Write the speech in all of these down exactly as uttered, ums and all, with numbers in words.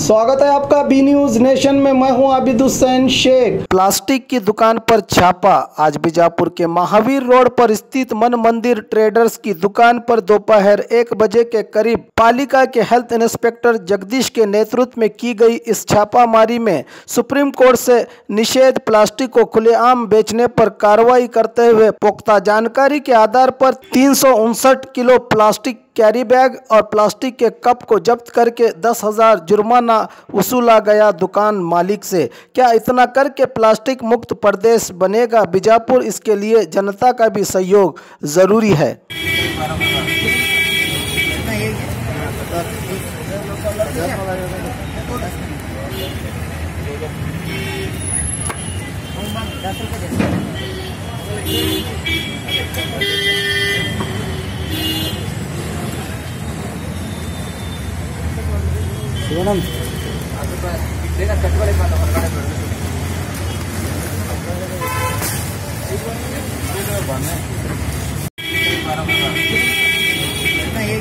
स्वागत है आपका बी न्यूज नेशन में। मैं हूं आबिद हुसैन शेख। प्लास्टिक की दुकान पर छापा। आज बीजापुर के महावीर रोड पर स्थित मन मंदिर ट्रेडर्स की दुकान पर दोपहर एक बजे के करीब पालिका के हेल्थ इंस्पेक्टर जगदीश के नेतृत्व में की गई इस छापामारी में सुप्रीम कोर्ट से निषेध प्लास्टिक को खुलेआम बेचने पर कार्रवाई करते हुए पुख्ता जानकारी के आधार पर तीन सौ उनसठ किलो प्लास्टिक कैरी बैग और प्लास्टिक के कप को जब्त करके दस हजार जुर्माना वसूला गया दुकान मालिक से। क्या इतना करके प्लास्टिक मुक्त प्रदेश बनेगा बीजापुर? इसके लिए जनता का भी सहयोग जरूरी है। Bonam. Dengar satu kali mana mana mana. Ini mana? Mana mana. Nah ini.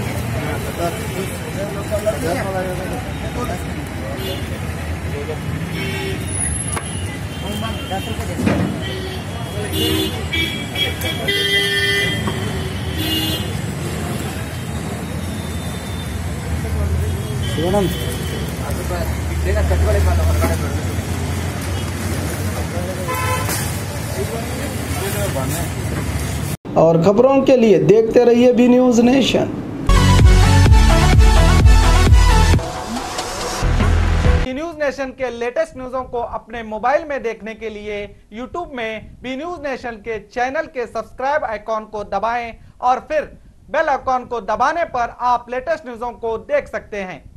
Bonam. Dengar satu kali mana mana mana. और खबरों के लिए देखते रहिए बी न्यूज नेशन। न्यूज नेशन के लेटेस्ट न्यूज़ों को अपने मोबाइल में देखने के लिए यूट्यूब में बी न्यूज नेशन के चैनल के सब्सक्राइब आइकॉन को दबाएं और फिर बेल आइकॉन को दबाने पर आप लेटेस्ट न्यूज़ों को देख सकते हैं।